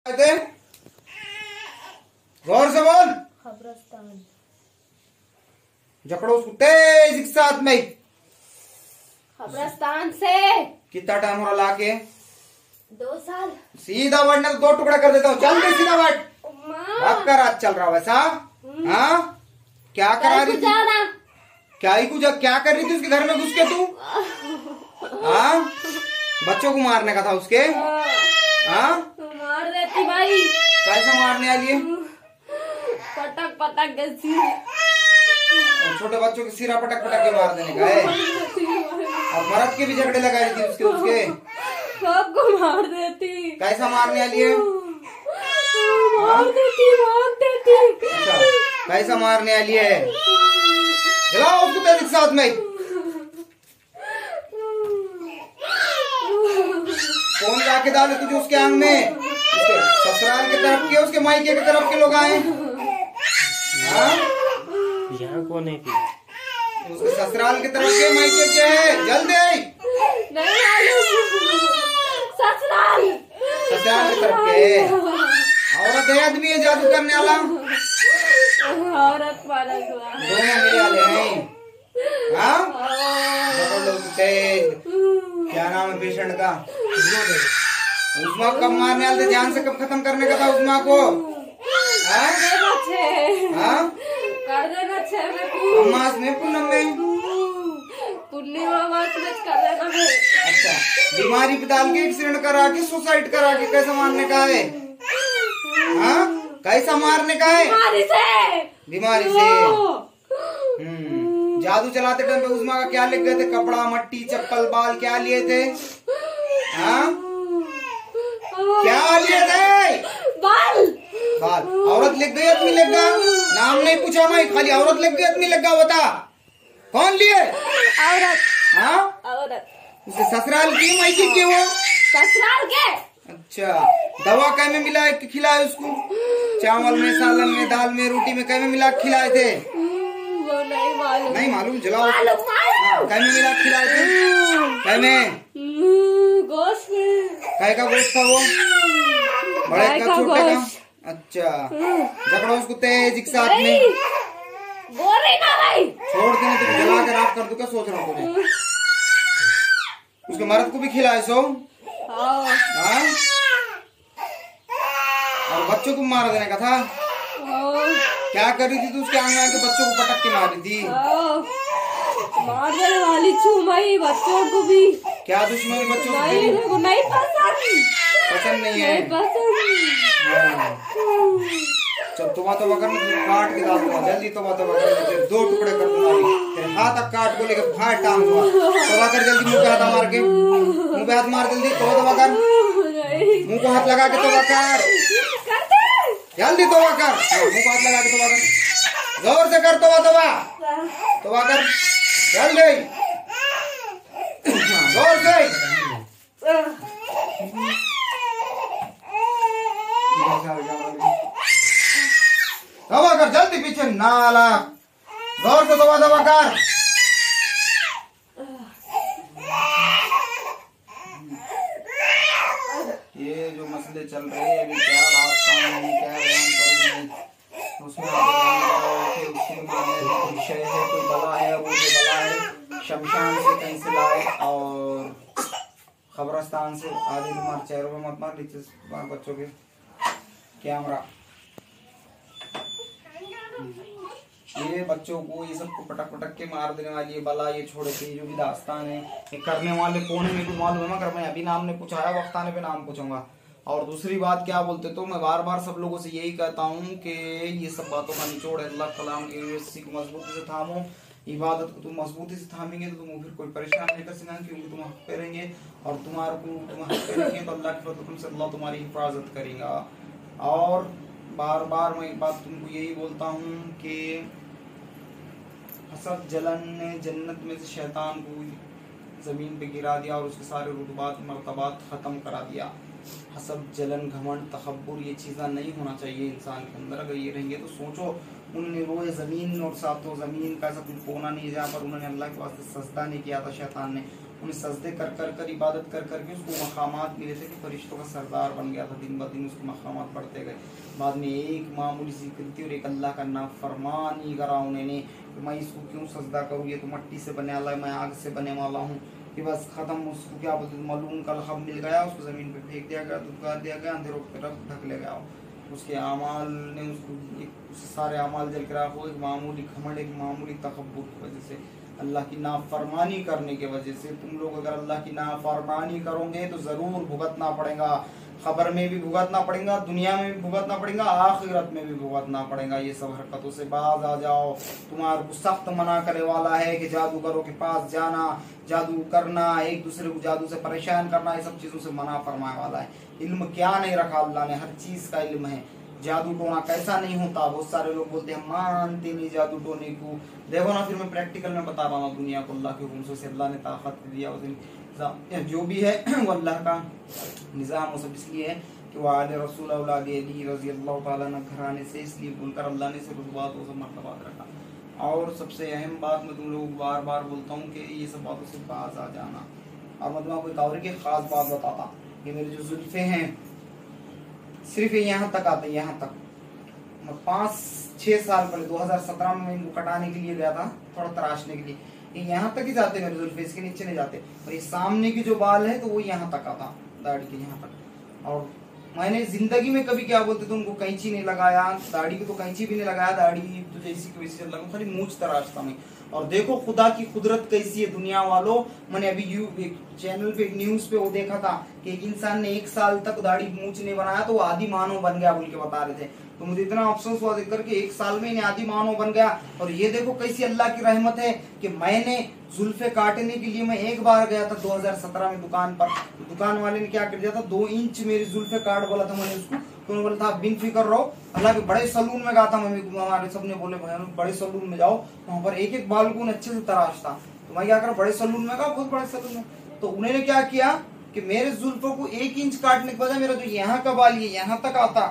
गौर से बोल। खबरस्तान। जकड़ो उसको तेज एक साथ में। खबरस्तान से। कितना टाइम हो रहा लाके? 2 साल। सीधा बढ़ना तो 2 टुकड़ा कर देता हूँ। चल दे सीधा बढ़। आपका रात चल रहा वैसा? हाँ क्या करा रही थी? क्या कर रही थी उसके घर में घुस के तू? हाँ बच्चों को मारने का था उसके? हाँ मार देती भाई। कैसे मारने वाली है? पटक पटक के सिर। और छोटे बच्चों के सिरा पटक पटक के मार देने का है? और मर्द के भी झगड़े लगा रही थी उसके? सबको मार देती। कैसा मारने वाली है? मार देती। अच्छा कैसा मारने वाली है? जलाओ उसको तेज एक साथ में। कौन लाके डाले तुझे उसके आंग में? उसके ससुराल की तरफ के उसके मायके की तरफ के लोग आए? हाँ यहाँ कौन है? उसके ससुराल की तरफ के मायके के है? जल्दी नहीं मालूम। ससुराल की तरफ के। औरत है आदमी है जादू करने वाला? औरत वाला दोनों मिले वाले हैं। हाँ क्या नाम है पेशेंट का? उस्मा कब मारने वाले थे? जान से कब खत्म करने का था उस्मा को? कर देना मास में पूनम में पूर्णिमा मास में कर देना। अच्छा बीमारी पे डाल के एक्सीडेंट करा के सुसाइड करा के कैसा मारने का है? हाँ कैसा मारने का है? बीमारी से। जादू चलाते टाइम पे उस्मा का क्या लिख गए थे? कपड़ा मट्टी चप्पल बाल क्या लिए थे? हाँ क्या लिए थे? बाल। औरत लिख गई आदमी लिख गया? नाम नहीं पूछा मैं, खाली औरत लिख गई आदमी लिख गया। बता कौन लिए? औरत। हाँ औरत। उसे ससुराल की मायके के वो? ससुराल के। अच्छा दवा कै में मिला के खिलाए उसको? चावल में सालन में दाल में रोटी में कै में मिला के खिलाए थे? वो नहीं मालूम। नहीं मालूम? जलाओ। कै में मिला के खिलाए थे? कै में? गोश्त में। कै का गोश्त था वो? बड़े का छोटे का? अच्छा जकड़ो उसको तेज एक साथ में। गोरे का भाई छोड़ देने तो जला के राख कर दूं। क्या सोच रहा हूँ तुझे? उसके मर्द को भी खिलाए सो? हाँ और बच्चों को मार देने का था? क्या कर रही थी तू उसके आंगन के बच्चों को पटक के मार रही थी? मार देने वाली छुमाई बच्चों को भी। क्या दुश्मनी बच्चों को? नहीं पसंद नहीं है। जब तोबा कर काट के डाल दूंगा जल्दी। तोबा कर 2 टुकड़े कर दूंगा। तेरे हाथ तक काट को लेकर फाड़ टांग दूंगा। तोबा कर जल्दी। मुंह पे हाथ मार के मुंह पे हाथ मार जल्दी। तोबा कर मुंह को हाथ लगा के तोबा कर जल्दी। तोबा कर मुंह को हाथ लगा के तोबा कर। जोर से कर तोबा कर जल्दी जोर से। तोबा कर जल्दी पीछे नाला। जोर से तोबा कर। ये जो मसले चल रहे हैं अभी क्या रास्ता नहीं क्या बयान करूं मैं? उसमें उसके मामले में कोई विषय है कोई बला है वो जो बला है शमशान से कहीं से लाए और खबरस्तान से। आदि तुम्हारे चेहरों में मत मार नीचे बच्चों के कैमरा। ये बच्चों को ये सबको पटक पटक के मार देने वाली है बला। ये छोड़ के जो भी दास्तान है ये करने वाले कौन है मेरे को मालूम है मगर मैं अभी नाम ने पूछा वक्त आने पे नाम पूछूंगा। और दूसरी बात क्या बोलते तो मैं बार बार सब लोगों से यही कहता हूँ कि ये सब बातों का निचोड़ है अल्लाह कलाम की को मजबूती से थामो। इबादत को तुम मजबूती से थामेंगे तो तुम फिर कोई परेशान नहीं कर सकेंगे क्योंकि तुम हक करेंगे और तुम्हारे को तुम हक करेंगे तो अल्लाह के फजल से अल्लाह तुम्हारी हिफाजत करेगा। और बार बार मैं एक बात तुमको यही बोलता हूँ कि हसद जलन ने जन्नत में से शैतान को जमीन पे गिरा दिया और उसके सारे रुतबात मर्तबात खत्म करा दिया। हसद जलन घमंड तकब्बुर ये चीज़ा नहीं होना चाहिए इंसान के अंदर। अगर ये रहेंगे तो सोचो उन्होंने रोए ज़मीन और सातों ज़मीन का ऐसा कोई कोना नहीं है जहाँ पर उन्होंने अल्लाह के वास्ते सजदा नहीं किया था शैतान ने। उन्हें सजदे कर कर कर इबादत कर कर के उसको मकामात मिले थे कि फरिश्तों का सरदार बन गया था। दिन ब दिन उसके मकामात बढ़ते गए। बाद में एक मामूली सी गलती और एक अल्लाह का नाफरमानी करा उन्होंने कि मैं इसको क्यों सजदा करूँ, ये तो मट्टी से बने वाला है, मैं आग से बने वाला हूँ, कि बस खत्म। उसको क्या बोलते मलूम का लक़ब मिल गया, उसको ज़मीन पे फेंक दिया गया, दुदकार दिया गया, अंधेरों की तरफ ढक ले गया। उसके आमाल ने उसको सारे आमाल जल के राख हो। एक मामूली घमंड, एक मामूली तकब्बुर की वजह से, अल्लाह की नाफरमानी करने की वजह से। तुम लोग अगर अल्लाह की नाफरमानी करोगे तो ज़रूर भुगतना पड़ेगा, खबर में भी भुगतना पड़ेगा, दुनिया में भी भुगतना पड़ेगा, आखिरत में भी भुगतना पड़ेगा। ये सब हरकतों से बाज आ जाओ। तुम्हारे को सख्त मना करे वाला है कि जादूगरों के पास जाना, जादू करना, एक दूसरे को जादू से परेशान करना, ये सब चीजों से मना फरमाए वाला है। इल्म क्या नहीं रखा अल्लाह ने, हर चीज का इल्म है। जादू टोना कैसा नहीं होता। बहुत सारे लोग बोलते हैं मानते नहीं जादू टोने को। देखो ना, फिर मैं प्रैक्टिकल में बता रहा हूँ दुनिया को अल्लाह के हुक्म से अल्लाह ने ताकत दिया। जो भी है वो अल्लाह का निज़ाम, वो सब इसलिए है कि वह आले रसूल औलाद अली रज़ी अल्लाह ताला अन्हु घराने से, इसलिए बोलकर अल्लाह ने सिर्फ बात वो सब मर्तबात रखा। और सबसे अहम बात मैं तुम लोगों को बार बार बोलता हूँ कि ये सब बातों से बाज आ जाना। और मैं तुम्हें कोई और की खास बात बताता कि मेरे जो जुल्फे हैं सिर्फ यहाँ तक आते, यहाँ तक। मैं 5-6 साल पहले 2017 में इनको कटाने के लिए गया था, थोड़ा तराशने के लिए। ये यहाँ तक ही जाते मेरे जुल्फे, इसके नीचे नहीं जाते। और ये सामने की जो बाल है तो वो यहाँ तक आता, दाढ़ी के यहाँ तक। और मैंने जिंदगी में कभी क्या बोलते थे उनको कैंची नहीं लगाया, दाढ़ी को तो कैंची भी नहीं लगाया, दाढ़ी तो जैसी की वैसी लगा, खाली मूंछ तराशता मैं। और देखो खुदा की कुदरत कैसी है दुनिया वालों। मैंने अभी एक चैनल पे, एक न्यूज पे वो देखा था कि एक इंसान ने 1 साल तक दाढ़ी मूंछ नहीं बनाया तो वो आदि मानव बन गया बोल के बता रहे थे। तो मुझे इतना अफसोस हुआ देखकर कि 1 साल में इन्हें आदि मानव बन गया। और ये देखो कैसी अल्लाह की रहमत है कि मैंने जुल्फे काटने के लिए मैं एक बार गया था 2017 में दुकान पर। दुकान वाले ने क्या कर दिया था, 2 इंच मेरी जुल्फे काट बोला था मैंने उसको। तो उन्होंने बोला था बिन फिक्र रहो। हालांकि बड़े सलून में गया था मैं, हमारे सबने बोले भाई बड़े सलून में जाओ, वहां पर एक एक बाल को अच्छे से तराशता। तो मैं क्या करा, बड़े सलून में गया, बहुत बड़े सलून में। तो उन्होंने क्या किया कि मेरे जुल्फों को 1 इंच काटने के बजाय मेरा जो यहाँ का बाल ये यहाँ तक आता,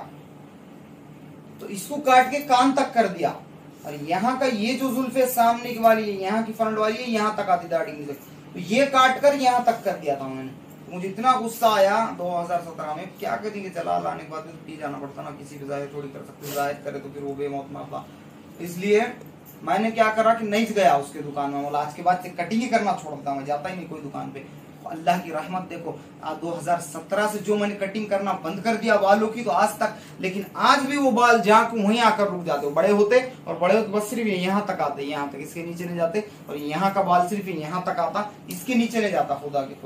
तो इसको काट के कान तक कर दिया। और यहाँ का ये जो जुल्फे सामने की वाली है, यहाँ की फ्रंट वाली है, यहाँ तक आती दाढ़ी में, तो ये काट कर यहाँ तक कर दिया था उन्होंने। तो मुझे इतना गुस्सा आया 2017 में, क्या करेंगे, चला लाने के बाद पी जाना पड़ता ना, किसी भी जाहिर थोड़ी कर सकते, जाहिर करे तो फिर वो बेमौत मरता। इसलिए मैंने क्या करा कि नहीं गया उसके दुकान में, बोला आज के बाद से कटिंग ही करना छोड़ देता, मैं जाता ही नहीं कोई दुकान पे। अल्लाह की रहमत देखो, 2017 से जो मैंने कटिंग करना बंद कर दिया बालों की, तो आज तक, लेकिन आज भी वो बाल जाके वहीं आकर रुक जाते, बड़े होते और बड़े होते बस सिर्फ यहाँ तक आते, यहाँ तक, इसके नीचे नहीं जाते। और यहाँ का बाल सिर्फ यहाँ तक आता, इसके नीचे नहीं जाता। खुदा की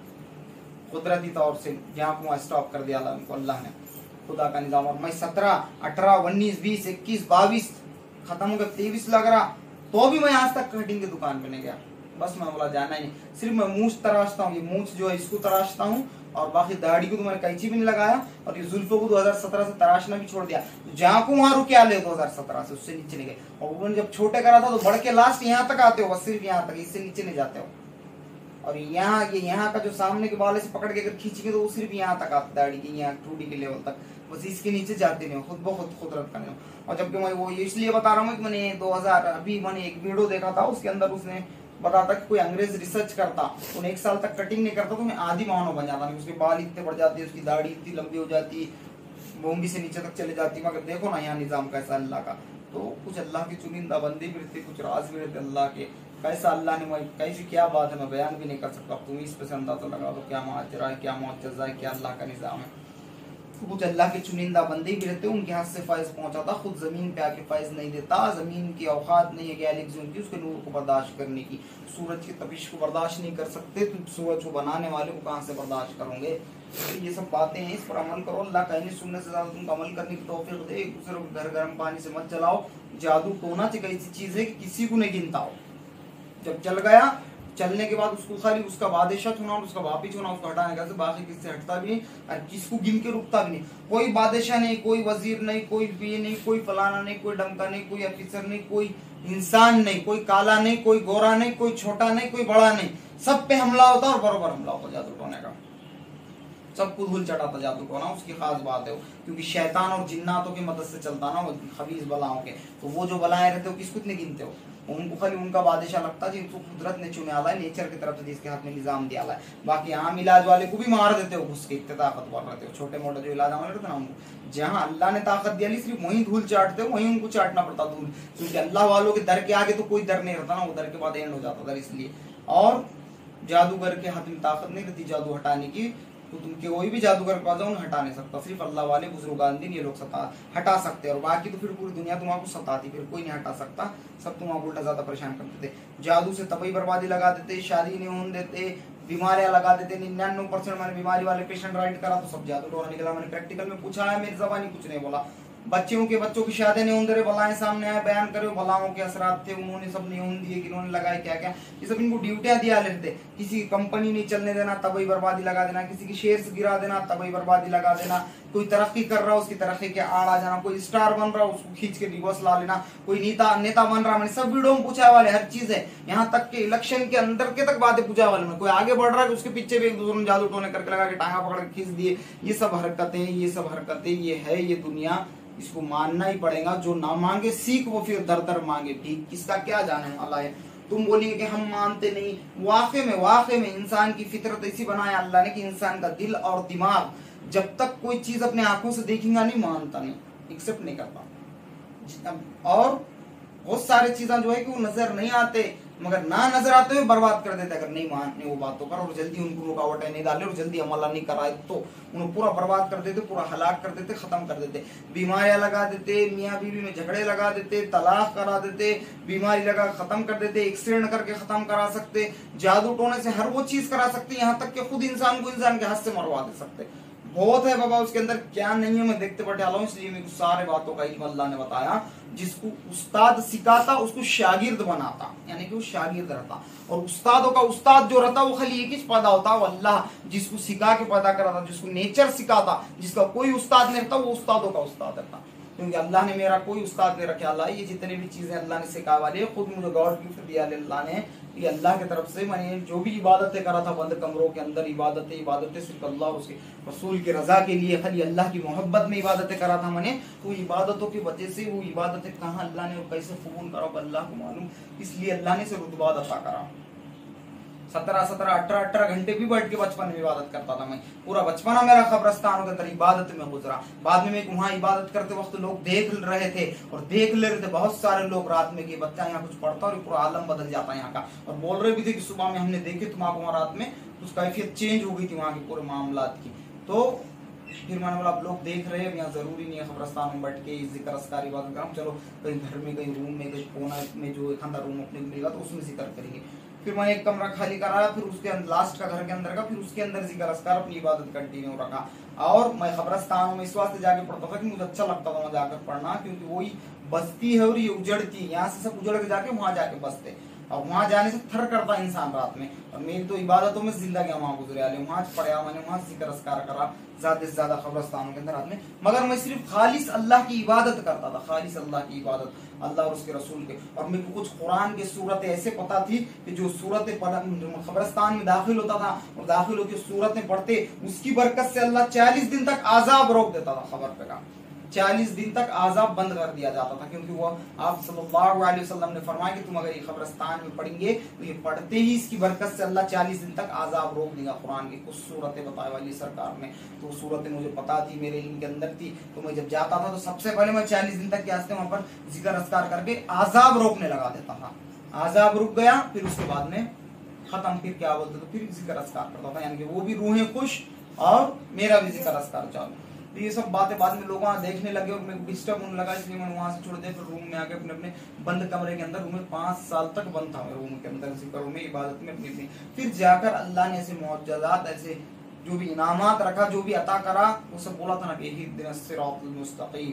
कुदरती तौर से यहाँ को स्टॉप कर दिया अल्लाह ने, खुदा का निजाम। और मैं 17, 18, 19, 20, 21, 22 खत्म हो गया, 23 लग रहा, तो भी मैं आज तक कटिंग की दुकान पे नहीं गया। बस मैं बोला जाना ही नहीं, सिर्फ मैं मूंछ तराशता हूँ, ये मूंछ जो है इसको तराशता हूँ, और बाकी दाढ़ी को तो मैंने कैंची भी नहीं लगाया, और ये जुल्फों को 2017 से तराशना भी छोड़ दिया। जहाँ को वहां रुके आले 2017 से, उससे नीचे नहीं गए। और उन्होंने जब छोटे करा था तो बढ़ के लास्ट यहाँ तक आते हो, बस सिर्फ यहाँ तक, इससे नीचे नहीं जाते हो। और यहाँ का जो सामने के बाल से पकड़ के अगर खींचेंगे तो वो सिर्फ यहाँ तक आता, दाढ़ी की यहाँ टूटी के लेवल तक, बस इसके नीचे जाते नहीं, खुद बहुत कुदरत का नहीं। और जबकि मैं वो इसलिए बता रहा हूँ कि मैंने 2000 अभी मैंने एक वीडियो देखा था, उसके अंदर उसने बताता कि कोई अंग्रेज रिसर्च करता, उन्हें 1 साल तक कटिंग नहीं करता तो मैं आदि मानव बन जाता, उसके बाल इतने बढ़ जाते, उसकी दाढ़ी इतनी लंबी हो जाती, बोंगी से नीचे तक चले जाती। मगर देखो ना यहाँ निजाम कैसा अल्लाह का। तो कुछ अल्लाह की चुनिंदा बंदी भी रहती, कुछ राज भी रहते अल्लाह के। कैसा अल्लाह ने, कैसी क्या बात है, मैं बयान भी नहीं कर सकता। तुम इस पे अंदाजा लगा लो क्या माजरा है, क्या मुअज्जज़ा है, क्या अल्लाह का निजाम है। कुछ अल्लाह के चुनिंदा बंदे भी रहते, उनके हाथ से फैज पहुंचाता, खुद जमीन पे आके फैज नहीं देता। जमीन की औकात नहीं है गैलेक्सियों की उसके नूर को बर्दाश्त करने की, सूरज की तपिश को बर्दाश्त नहीं कर सकते, तो सूरज को बनाने वाले को कहाँ से बर्दाश्त करोगे। तो ये सब बातें हैं, इस पर अमल करो। अल्लाह कहने सुनने से ज्यादा तुमको अमल करने की तौफीक दे। एक दूसरे को घर गर्म पानी से मत चलाओ। जादू टोना एक ऐसी चीज है कि किसी को नहीं गिनता हो, जब चल गया, चलने के बाद उसको खाली उसका बादशाह होना और उसका वापिस होना, उसको हटाने का, बाकी किससे हटता भी नहीं और किसको गिन के रुकता भी नहीं। कोई बादशाह नहीं, कोई वजीर नहीं, कोई पीए नहीं, कोई फलाना नहीं, कोई डमका नहीं, कोई अफिसर नहीं, कोई इंसान नहीं, कोई काला नहीं, कोई गोरा नहीं, कोई छोटा नहीं, कोई बड़ा नहीं, सब पे हमला होता और बराबर हमला होता जादू टोने का। सबको धूल चढ़ाता जादू टोना, उसकी खास बात है, क्योंकि शैतान और जिन्नातों की मदद से चलता ना, वो खबीज बलाओं के। तो वो जो बलाएं रहते हो किसको इतने गिनते हो, उनको खाली उनका बादशाह लगता जिनको कुदरत ने चुने आला है, नेचर की तरफ से जिसके हाथ में निजाम दिया है। बाकी आम इलाज वाले को भी मार देते हो घुस के, इतने ताकतवर रहते हो। छोटे मोटे जो इलाज वाले रहते ना उनको जहाँ अल्लाह ने ताकत दिया सिर्फ वहीं धूल चाटते हो, वहीं उनको चाटना पड़ता धूल, क्योंकि अल्लाह वालों के दर के आगे तो कोई दर नहीं रहता ना, वो दर के बाद एंड हो जाता दर। इसलिए और जादूगर के हाथ में ताकत नहीं रहती जादू हटाने की, तो तुम कोई भी जादूगर के पास जाओ हटा नहीं सकता, सिर्फ अल्लाह वाले बुजुर्गान ये लोग हटा सकते हैं। और बाकी तो फिर पूरी दुनिया तुम्हारा सताती, फिर कोई नहीं हटा सकता, सब तुम्हारा उल्टा ज्यादा परेशान करते थे। जादू से तबाही बर्बादी लगा देते, शादी नहीं होने देते, बीमारियां लगा देते। 99% मैंने बीमारी वाले पेशेंट राइट करा तो सब जादू टोना निकला। मैंने प्रैक्टिकल में पूछा है, मेरी जबानी कुछ नहीं बोला। बच्चों की शादी नहीं होने दे रहे, बलाएं सामने आए बयान करे, बलाओं के असरात थे, उन्होंने सब नहीं होने दिए, किन्होंने लगाए क्या क्या, ये सब इनको ड्यूटियां दिया लेते। किसी की कंपनी नहीं चलने देना, तबाही बर्बादी लगा देना, किसी की शेयर्स गिरा देना, तबाही बर्बादी लगा देना, कोई तरक्की कर रहा है उसकी तरक्की के आड़ आ जाना, कोई स्टार बन रहा है उसको खींच के डिवोर्स ला लेना, कोई नेता बन रहा, मैंने सब वीडियो में पूछा वाले हर चीज है, यहाँ तक के इलेक्शन के अंदर के तक बातें पूछा वाले में। कोई आगे बढ़ रहा है उसके पीछे भी एक दूसरे ने जादू टोने करके लगा के टांगा पकड़ के खींच दिए। ये सब हरकतें ये है ये दुनिया, इसको मानना ही पड़ेगा। जो ना मांगे सीख वो फिर दर दर मांगे ठीक, किसका क्या जाने वाला है। तुम बोलिए कि हम मानते नहीं, वाकई में इंसान की फितरत ऐसी बनाया अल्लाह ने कि इंसान का दिल और दिमाग जब तक कोई चीज अपने आंखों से देखेगा नहीं मानता नहीं, एक्सेप्ट नहीं करता। और बहुत सारी चीजें जो है कि वो नजर नहीं आते, मगर ना नजर आते हुए बर्बाद कर देते अगर नहीं मानने वो बातों पर, और जल्दी उनको रुकावटें नहीं डाले और जल्दी अमल नहीं कराए तो उन्हें पूरा बर्बाद कर देते, पूरा हलाक कर देते, खत्म कर देते। बीमारियां लगा देते, मियाँ बीवी में झगड़े लगा देते, तलाक करा देते, बीमारी लगा खत्म कर देते, एक्सीडेंट करके खत्म करा सकते, जादू टोने से हर वो चीज करा सकते, यहाँ तक कि खुद इंसान को इंसान के हाथ से मरवा दे सकते। बहुत है बाबा उसके अंदर, क्या नहीं है मैं देखते बैठे आला हूँ, इसलिए मेरे सारे बातों का इल्म अल्लाह ने बताया। जिसको उस्ताद सिखाता उसको शागिर्द बनाता, यानी कि वो शागिर्द रहता। और उस्तादों का उस्ताद जो रहता वो खाली एक ही पैदा होता, वो अल्लाह जिसको सिखा के पैदा कराता, जिसको नेचर सिखाता, जिसका कोई उस्ताद नहीं रहता वो उस्तादों का उस्ताद रहता। क्योंकि अल्लाह ने मेरा कोई उस्ताद नहीं रखा। अल्लाह ये जितने भी चीजें अल्लाह ने सिखा वाले खुद मुझे गॉड गिफ्ट दिया अल्लाह ने, ये अल्लाह की तरफ से। मैंने जो भी इबादतें करा था बंद कमरों के अंदर, इबादतें सिर्फ अल्लाह उसके रसूल की रजा के लिए, खाली अल्लाह की मोहब्बत में इबादतें करा था मैंने। तो इबादतों की वजह से वो इबादतें कहाँ अल्लाह ने कैसे कबूल करा अल्लाह को मालूम, इसलिए अल्लाह ने से रुतबा अता करा। 17-18 घंटे भी बैठ के बचपन में इबादत करता था मैं, पूरा बचपना मेरा कब्रस्तान के अंदर इबादत में गुजरा। बाद में वहाँ इबादत करते वक्त लोग देख रहे थे और देख ले रहे थे, बहुत सारे लोग रात में कि बच्चा यहाँ कुछ पढ़ता और पूरा आलम बदल जाता है यहाँ का, और बोल रहे भी थे कि सुबह में हमने देखे तुम्हारा वहाँ रात में कुछ कैफियत चेंज हो गई थी वहाँ की पूरे मामलात की। तो फिर मैंने बोला अब लोग देख रहे हैं, यहाँ जरूरी नहीं है कब्रस्तान में बैठ के जिक्र अस्कार इबादत करना, चलो कहीं घर में कहीं रूम में कहीं कोना में जो एक अंदर रूम अपने मिलेगा तो उसमें जिक्र करेंगे। फिर मैंने एक कमरा खाली कराया, फिर उसके लास्ट का घर के अंदर का, फिर उसके अंदर जिक्र अस्कार अपनी इबादत कंटिन्यू रखा। और मैं कब्रस्तानों में इस वास्ते जाके पढ़ता था कि मुझे अच्छा लगता था वहाँ जाकर पढ़ना, क्योंकि वही बस्ती है और ये उजड़ती है, यहाँ से सब उजड़ के जाके वहाँ जाके बसते, और वहां जाने से थर करता इंसान रात में। और मेरी तो इबादतों में जिंदगी वहां गुजरे आले, वहां पढ़ा मैंने, वहां जिक्र अस्कार करा ज्यादा से ज्यादा कब्रस्तानों के अंदर रात में। मगर मैं सिर्फ खालिस अल्लाह की इबादत करता था, खालिस अल्लाह की इबादत, अल्लाह और उसके रसूल के। और मेरे को कुछ कुरान की सूरतें ऐसे पता थी कि जो सूरतें कब्रस्तान में दाखिल होता था और दाखिल होकर सूरतें पढ़ते, उसकी बरकत से अल्लाह 40 दिन तक आजाब रोक देता था खबर पे का, 40 दिन तक आजाब बंद कर दिया जाता था। क्योंकि वो आप सल्लल्लाहु अलैहि वसल्लम ने फरमाया कि तुम अगर ये कब्रस्तान में पढ़ेंगे तो ये पढ़ते ही इसकी बरकत से अल्लाह 40 दिन तक आजाब रोक देगा। कुरान की कुछ सूरतें बताई वाली सरकार ने, तो सूरतें मुझे पता थी, मेरे इनके अंदर थी। तो मैं जब जाता था तो सबसे पहले मैं 40 दिन तक के वास्ते वहां पर जिक्र अस्कार करके आजाब रोकने लगा देता था। आजाब रुक गया, फिर उसके बाद में खत्म, फिर क्या बोलते तो फिर जिक्र अस्कार करता था, यानी कि वो भी रूहें खुश और मेरा भी जिक्र अस्कार चालू। तो ये सब बातें बाद में लोग वहाँ देखने लगे और मेरे को डिस्टर्ब होने लगा, इसलिए मैंने वहां से छोड़ दिया। फिर रूम में आके अपने अपने बंद कमरे के अंदर, रूम में 5 साल तक बंद था मैं रूम के अंदर, जिक्र में इबादत में अपनी। फिर जाकर अल्लाह ने ऐसे मुअज्जज़ात, ऐसे जो भी इनामात रखा, जो भी अता करा, वो सब बोला था ना कि इहदिनस सिरातुल मुस्तकीम,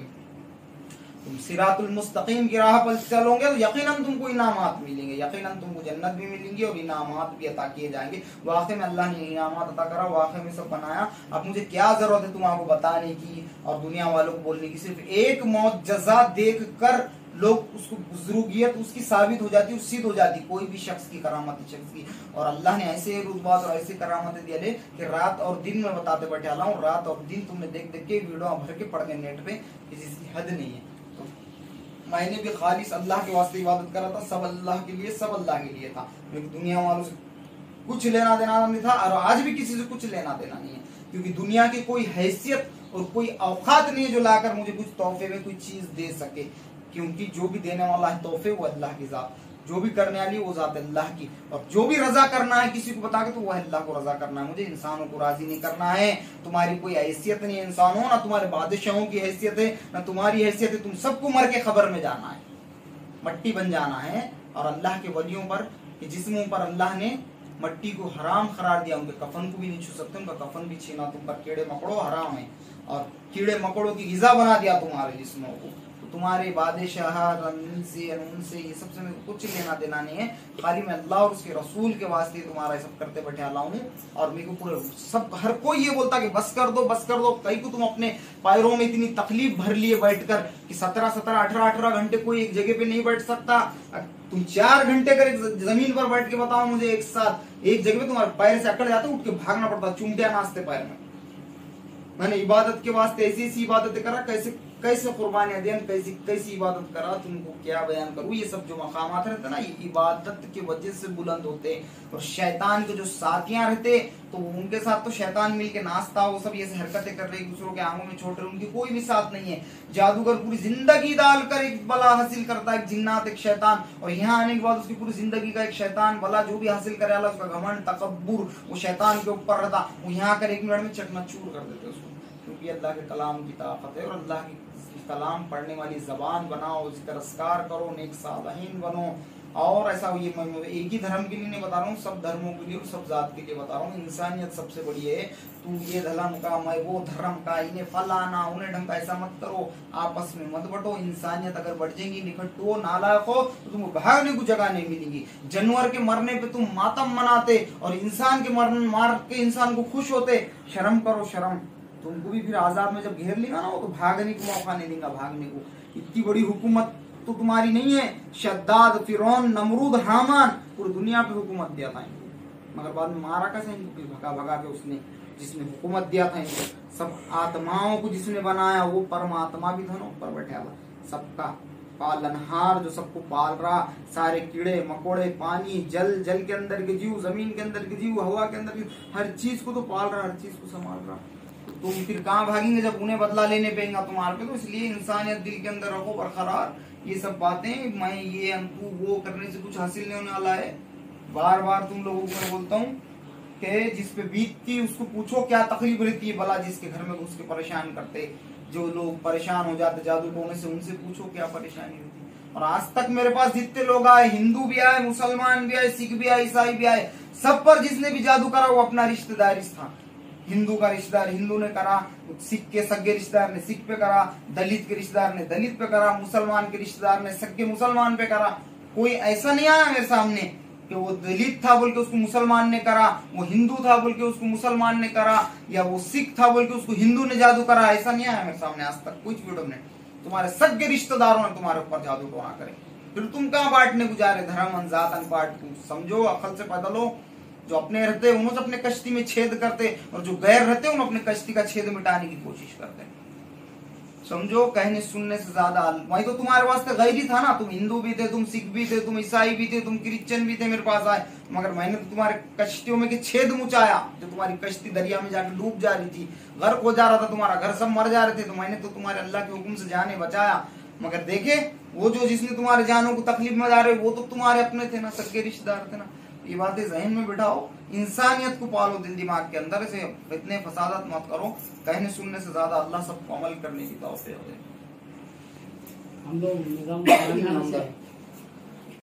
तुम सिरातुल मुस्तकीम की राह पर चलोगे तो यकीनन तुमको इनामात मिलेंगे, यकीनन तुमको जन्नत भी मिलेंगी और इनामात भी अता किए जाएंगे। वाकई में अल्लाह ने इनामात अता करा, वाकई में सब बनाया। अब मुझे क्या जरूरत है तुमको बताने की और दुनिया वालों को बोलने की, सिर्फ एक मुअज्जज़ा देख कर लोग उसको बुजुर्गियत उसकी साबित हो जाती, सिद्ध हो जाती, कोई भी शख्स की करामत शख्स की। और अल्लाह ने ऐसे रुतबात और ऐसे करामतें दिए कि रात और दिन में बताते बैठे आला हूँ, रात और दिन तुमने देख देख के वीडियो भर के पढ़ के नेट पे, किसी की हद नहीं है। मैंने भी खालिस अल्लाह के वास्ते इबादत करा था, सब अल्लाह के लिए, सब अल्लाह के लिए था। लेकिन दुनिया वालों से कुछ लेना देना नहीं था, और आज भी किसी से कुछ लेना देना नहीं है, क्योंकि दुनिया की कोई हैसियत और कोई औकात नहीं है जो लाकर मुझे कुछ तोहफे में कोई चीज दे सके, क्योंकि जो भी देने वाला है तोहफे वो अल्लाह की जात, जो भी करने वाली वो जात अल्लाह की, और जो भी रजा करना है किसी को बता के तो वह अल्लाह को रजा करना है। मुझे इंसानों को राजी नहीं करना है। तुम्हारी कोई हैसियत नहीं है इंसान हो, ना तुम्हारे बादशाहों की हैसियत है, ना तुम्हारी हैसियत है। तुम सबको मर के खबर में जाना है, मट्टी बन जाना है। और अल्लाह के वलियों पर, जिस्मों पर अल्लाह ने मट्टी को हराम करार दिया, उनके कफन को भी नहीं छू सकते, उनका कफन भी छीना तुम पर, कीड़े मकोड़ों हराम है, और कीड़े मकोड़ों की गिजा बना दिया तुम्हारे जिस्मों को। तो तुम्हारे बादशाह से ये सबसे मेरे को कुछ लेना देना नहीं है। खाली मैं अल्लाह और उसके रसूल के वास्ते तुम्हारा सब करते बैठे अल्लाह हूँ। और मेरे को पूरे सब हर कोई ये बोलता कि बस कर दो, बस कर दो। कई को तुम अपने पैरों में इतनी तकलीफ भर लिए बैठकर कि 17-18 घंटे कोई एक जगह पे नहीं बैठ सकता। तुम 4 घंटे अगर जमीन पर बैठ के बताओ मुझे एक साथ एक जगह पे, तुम्हारे पैर से अकड़ जाते, उठ के भागना पड़ता, चुमटिया नाचते पैर में। मैंने इबादत के वास्ते ऐसी ऐसी इबादतें करा, कैसे कैसे कुर्बानियां दिया, कैसी इबादत करा, तुमको क्या बयान करूं। ये सब जो मकामात रहते ना, ये इबादत की वजह से बुलंद होते। और शैतान के जो साथियां रहते, तो उनके साथ तो शैतान मिलके नाचता, वो सब ये हरकतें कर रहे, दूसरों के आंखों में छोड़ रहे, उनकी कोई भी साथ नहीं है। जादूगर पूरी जिंदगी डालकर एक बला हासिल करता है, एक जिन्नात, एक शैतान, और यहाँ आने के बाद उसकी पूरी जिंदगी का एक शैतान बला जो भी हासिल करे, अल्लाह उसका घमंड तकब्बुर वो शैतान के ऊपर रहता, वो यहाँ कर 1 मिनट में चकनाचूर कर देते उसको, क्योंकि अल्लाह के कलाम की ताकत है। और अल्लाह की कलाम पढ़ने वाली जबान बनाओ, जिक्र अस्कार करो, नेक सालहीन बनो। और ऐसा ये मैं एक ही धर्म के लिए नहीं बता रहा हूँ, सब धर्मों के लिए और सब जात के लिए बता रहा हूँ। इंसानियत सबसे बड़ी है। तू ये धर्म का, मैं वो धर्म का, इन्हें फलाना उन्हें ढंग का, ऐसा मत करो, आपस में मत बटो। इंसानियत अगर बढ़ जाएगी, निकटो, नालायक हो, तो तुमको भागने को जगह नहीं मिलेगी। जानवर के मरने पे तुम मातम मनाते और इंसान के मार के इंसान को खुश होते। शर्म करो, शर्म। तुमको भी फिर आजाद में जब घेर लेगा ना, वो तो भागने को मौका नहीं देगा, भागने को। इतनी बड़ी हुकूमत तो तुम्हारी नहीं है। शद्दाद, फिरौन, नमरूद, हामान, पूरी दुनिया पे हुकूमत दिया था इनको, मगर बाद में मारा कैसे इनको, भगा भगा के उसने जिसने हुकूमत दिया था इनको। सब आत्माओं को जिसने बनाया वो परमात्मा भी था ना, ऊपर बैठा हुआ सबका पालनहार, जो सबको पाल रहा। सारे कीड़े मकोड़े, पानी, जल, जल के अंदर के जीव, जमीन के अंदर के जीव, हवा के अंदर के, हर चीज को तो पाल रहा, हर चीज को संभाल रहा। तुम फिर कहाँ भागेंगे जब उन्हें बदला लेने पेगा तुम्हारे पे। तो इसलिए इंसानियत दिल के अंदर रखो बरकरार। ये सब बातें मैं ये तू वो करने से कुछ हासिल नहीं होने वाला है। बार बार तुम लोगों को मैं बोलता हूँ कि जिस पे बीतती उसको पूछो क्या तकलीफ रहती है, भला जिसके घर में घुस के परेशान करते, जो लोग परेशान हो जाते जादू टोने से, उनसे पूछो क्या परेशानी होती। और आज तक मेरे पास जितने लोग आए, हिंदू भी आए, मुसलमान भी आए, सिख भी आए, ईसाई भी आए, सब पर जिसने भी जादू करा वो अपना रिश्तेदार था। हिंदू का रिश्तेदार हिंदू ने करा, सिख के सगे रिश्तेदार ने सिख पे करा, दलित के रिश्तेदार ने दलित पे करा, मुसलमान के रिश्तेदार ने सगे मुसलमान पे करा। कोई ऐसा नहीं आया मेरे सामने कि वो दलित था बोल के उसको मुसलमान ने करा, वो हिंदू था बोल के उसको मुसलमान ने करा, या वो सिख था बोल के उसको हिंदू ने जादू करा। ऐसा नहीं आया मेरे सामने आज तक कुछ वीडियो में। तुम्हारे सगे रिश्तेदारों ने तुम्हारे ऊपर जादू टोना करे, फिर तुम कहाँ बांटने को जा रहे? धर्म अनजात अनपाट। समझो, अकल से पैदल हो। जो अपने रहते हैं उन्होंने अपने कश्ती में छेद करते, और जो गैर रहते हैं उन्होंने अपने कश्ती का छेद मिटाने की कोशिश करते। समझो, कहने सुनने से ज्यादा वही तो तुम्हारे वास्ते गैरी था ना। तुम हिंदू भी थे, तुम सिख भी थे, तुम ईसाई भी थे, तुम क्रिश्चियन भी थे, मेरे पास आए, मगर मैंने तो तुम्हारे कश्तियों में के छेद मुचाया। जो तुम्हारी कश्ती दरिया में जाकर डूब जा रही थी, गर्क हो जा रहा था तुम्हारा घर, सब मर जा रहे थे, तो मैंने तो तुम्हारे अल्लाह के हुक्म से जाने बचाया। मगर देखे, वो जो जिसने तुम्हारे जानों को तकलीफ में जा रहे, वो तो तुम्हारे अपने थे ना, सगे रिश्तेदार थे ना। ये बातें जहन में बिठाओ, इंसानियत को पालो दिल दिमाग के अंदर से। इतने फसादत मत करो। कहने सुनने से ज्यादा अल्लाह सबको अमल करने की तौफीक दे। हम लोग निजाम